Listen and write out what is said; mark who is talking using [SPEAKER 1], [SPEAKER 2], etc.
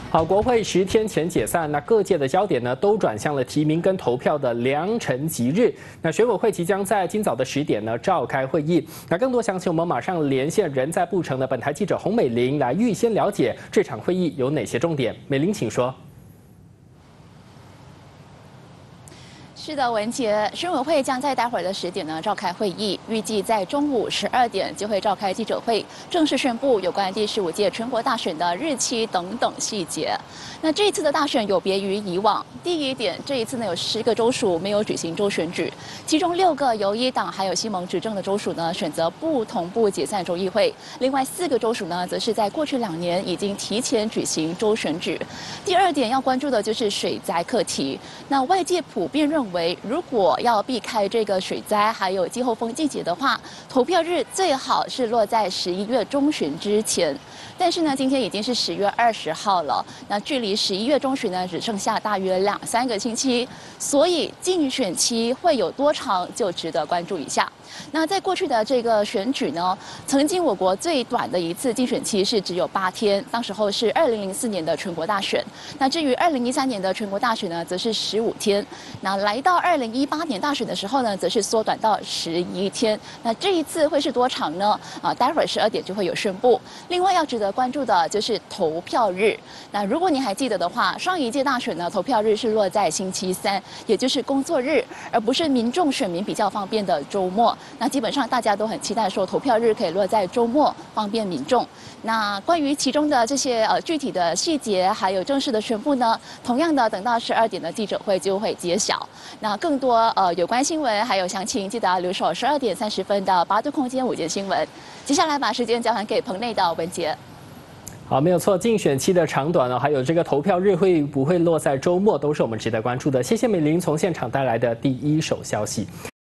[SPEAKER 1] 好，国会10天前解散，那各界的焦点呢都转向了提名跟投票的良辰吉日。那选委会即将在今早的10点呢召开会议。那更多详情，我们马上连线人在布城的本台记者洪美玲来预先了解这场会议有哪些重点。美玲，请说。
[SPEAKER 2] 是的，文杰，选委会将在待会儿的10点呢召开会议，预计在中午12点就会召开记者会，正式宣布有关第15届全国大选的日期等等细节。那这一次的大选有别于以往，第一点，这一次呢有10个州属没有举行州选举，其中6个由1党还有西盟执政的州属呢选择不同步解散州议会，另外4个州属呢则是在过去2年已经提前举行州选举。第二点要关注的就是水灾课题，那外界普遍认为，如果要避开这个水灾还有季候风季节的话，投票日最好是落在11月中旬之前。但是呢，今天已经是10月20号了，那距离11月中旬呢只剩下大约2-3个星期，所以竞选期会有多长，就值得关注一下。 那在过去的这个选举呢，曾经我国最短的一次竞选期是只有8天，当时候是2004年的全国大选。那至于2013年的全国大选呢，则是15天。那来到2018年大选的时候呢，则是缩短到11天。那这一次会是多长呢？待会儿12点就会有宣布。另外要值得关注的就是投票日。那如果你还记得的话，上一届大选呢，投票日是落在星期3，也就是工作日，而不是民众选民比较方便的周末。 那基本上大家都很期待说投票日可以落在周末，方便民众。那关于其中的这些具体的细节，还有正式的宣布呢，同样的等到12点的记者会就会揭晓。那更多有关新闻还有详情，记得要留守12点30分的8度空间午间新闻。接下来把时间交还给棚内的文杰。
[SPEAKER 1] 好，没有错，竞选期的长短呢，还有这个投票日会不会落在周末，都是我们值得关注的。谢谢美玲从现场带来的第一手消息。